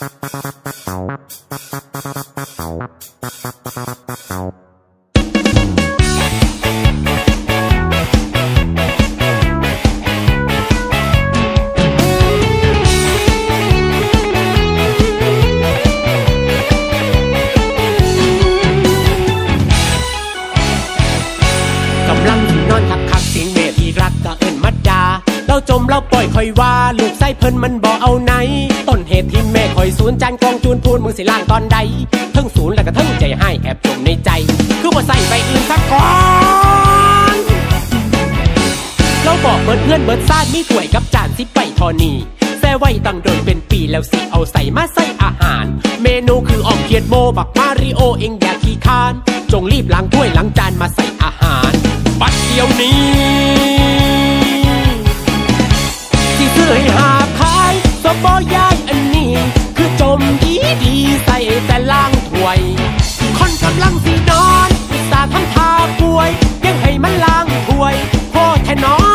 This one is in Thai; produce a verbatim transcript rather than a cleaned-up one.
เราจมเราปล่อยคอยว่าลูกไส้เพิ่นมันบ่เอาไหนต้นเหตุที่แม่คอยศูนย์จานกองจูนพูนมึงสิล่างตอนใดทั้งศูนย์แล้วก็ทั้งใจให้แอบจมในใจคือบ่ใส่ใบอื่นสักก่อนเราบอกเบิดเพื่อนเบิดซาดมีถ้วยกับจานสิไปทอนี่แซ่ไว้ตั้งโดนเป็นปีแล้วสิเอาใส่มาใส่อาหารเมนูคือออมเขียดโบบักมาริโอเองอย่าขี้คานจงรีบล้างถ้วยล้างจานมาใส่อาหารบัดเดียวนี้ที่ซื้อให้หาขายสบอยายอันนี้คือจมดีดีใส่แต่ล่างถ้วยคนกำลังสินอนอุตส่าห์ทำท่าป่วยยังให้มันล้างถ้วยโคตรแท้นอน